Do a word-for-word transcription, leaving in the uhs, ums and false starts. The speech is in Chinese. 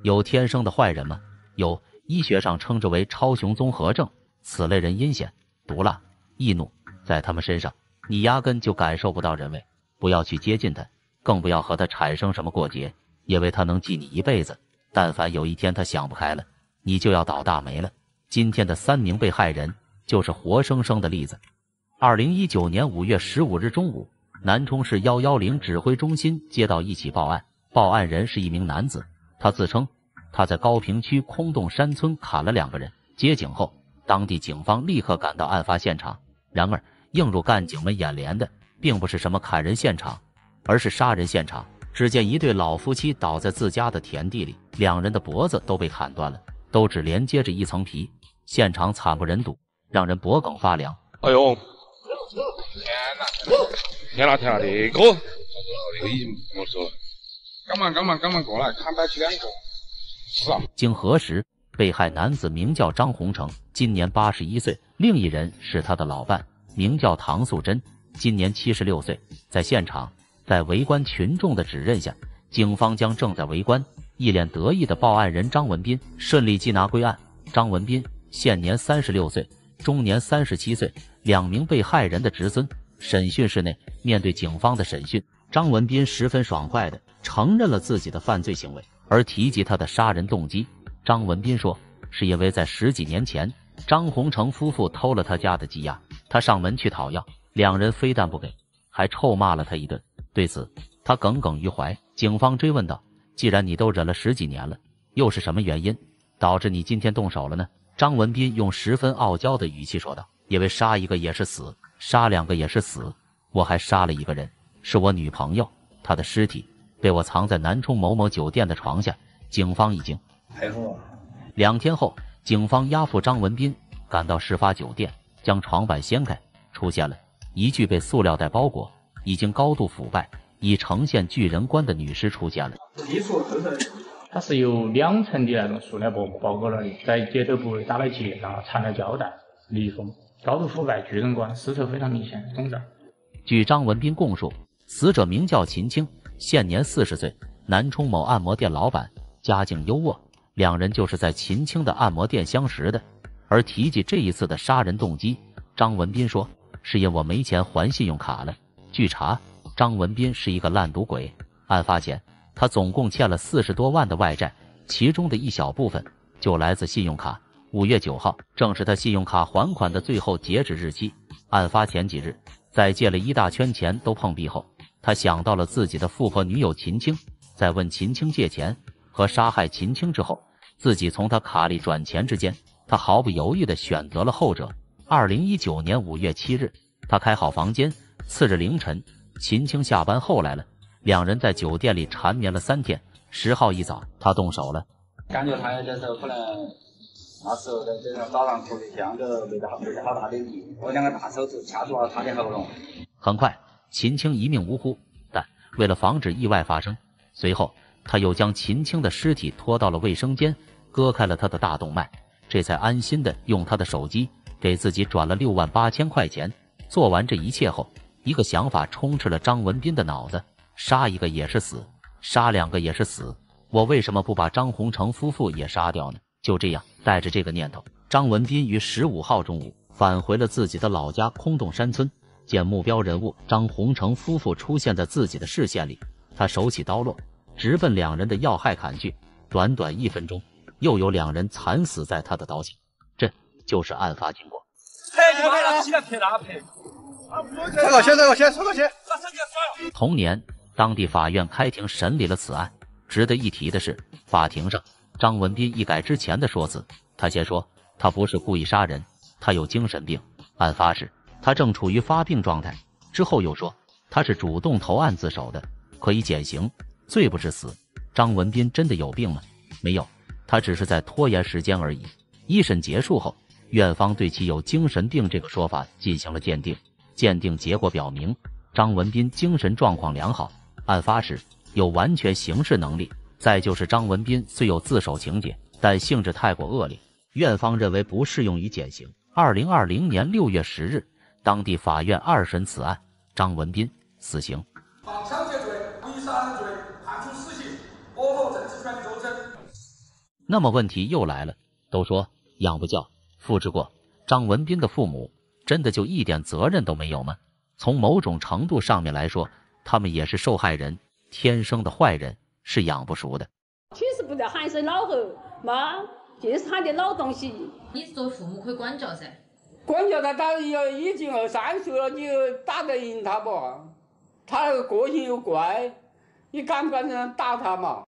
有天生的坏人吗？有，医学上称之为超雄综合症。此类人阴险、毒辣、易怒，在他们身上，你压根就感受不到人味。不要去接近他，更不要和他产生什么过节，因为他能记你一辈子。但凡有一天他想不开了，你就要倒大霉了。今天的三名被害人就是活生生的例子。二零一九年五月十五日中午，南充市一一零指挥中心接到一起报案，报案人是一名男子，他自称他在高坪区空洞山村砍了两个人。接警后，当地警方立刻赶到案发现场。然而，映入干警们眼帘的并不是什么砍人现场，而是杀人现场。只见一对老夫妻倒在自家的田地里，两人的脖子都被砍断了，都只连接着一层皮，现场惨不忍睹，让人脖梗发凉。 哎呦，天哪，天哪，这个，这个已经不说了。赶忙，赶忙，赶忙过来，砍白起两个。是啊。 经核实，被害男子名叫张洪成，今年八十一岁，另一人是他的老伴，名叫唐素贞，今年七十六岁。在现场，在围观群众的指认下，警方将正在围观、一脸得意的报案人张文斌顺利缉拿归案。张文斌现年三十六岁，终年三十七岁，两名被害人的侄孙。审讯室内，面对警方的审讯，张文斌十分爽快地承认了自己的犯罪行为，而提及他的杀人动机。张文斌说，是因为在十几年前，张洪成夫妇偷了他家的鸡鸭，他上门去讨要，两人非但不给，还臭骂了他一顿。对此，他耿耿于怀。警方追问道，既然你都忍了十几年了，又是什么原因导致你今天动手了呢？张文斌用十分傲娇的语气说道，因为杀一个也是死，杀两个也是死，我还杀了一个人，是我女朋友，她的尸体被我藏在南充某某酒店的床下。警方已经两天后，警方押赴张文斌赶到事发酒店，将床板掀开，出现了一具被塑料袋包裹、已经高度腐败、已呈现巨人观的女尸出现了。 它是由两层的那种塑料薄膜包裹了的，在接头部位打了结，然后缠了胶带、密封，高度腐败、巨人观，尸臭非常明显，肿胀。 据张文斌供述，死者名叫秦青，现年四十岁，南充某按摩店老板，家境优渥，两人就是在秦青的按摩店相识的。而提及这一次的杀人动机，张文斌说，是因我没钱还信用卡了。据查，张文斌是一个烂赌鬼，案发前他总共欠了四十多万的外债，其中的一小部分就来自信用卡。五月九号正是他信用卡还款的最后截止日期。案发前几日，在借了一大圈钱都碰壁后，他想到了自己的富婆女友秦青，在问秦青借钱和杀害秦青之后，自己从他卡里转钱之间，他毫不犹豫地选择了后者。二零一九年五月七日，他开好房间，次日凌晨，秦青下班后来了，两人在酒店里缠绵了三天。十号一早，他动手了。 感觉他这时候可能那时候在这种早上头的香就没得好没得好大的力，我两个大手指掐住了他的喉咙。 很快，秦青一命呜呼，但为了防止意外发生，随后他又将秦青的尸体拖到了卫生间，割开了他的大动脉，这才安心的用他的手机给自己转了六万八千块钱。做完这一切后，一个想法充斥了张文斌的脑子，杀一个也是死，杀两个也是死，我为什么不把张洪成夫妇也杀掉呢？就这样，带着这个念头，张文斌于十五号中午返回了自己的老家空洞山村。见目标人物张洪成夫妇出现在自己的视线里，他手起刀落，直奔两人的要害砍去。短短一分钟，又有两人惨死在他的刀下。这就是案发经过。同年，当地法院开庭审理了此案。值得一提的是，法庭上张文斌一改之前的说辞，他先说他不是故意杀人，他有精神病，案发时他正处于发病状态，之后又说他是主动投案自首的，可以减刑，罪不至死。张文斌真的有病吗？没有，他只是在拖延时间而已。一审结束后，院方对其有精神病这个说法进行了鉴定，鉴定结果表明张文斌精神状况良好，案发时有完全刑事能力。再就是张文斌虽有自首情节，但性质太过恶劣，院方认为不适用于减刑。二零二零年六月十日，当地法院二审此案，张文斌死刑。 仿抢劫罪、故意杀人罪判处死刑，驳回政治权利周身。 那么问题又来了，都说养不教，父之过，张文斌的父母真的就一点责任都没有吗？从某种程度上面来说，他们也是受害人，天生的坏人，是养不熟的。 其实不得喊一声老汉妈，就是喊点老东西。 你作为父母可以管教噻。 管教他，他要已经二三岁了，你打得赢他不？他那个个性又怪，你敢不敢打他嘛？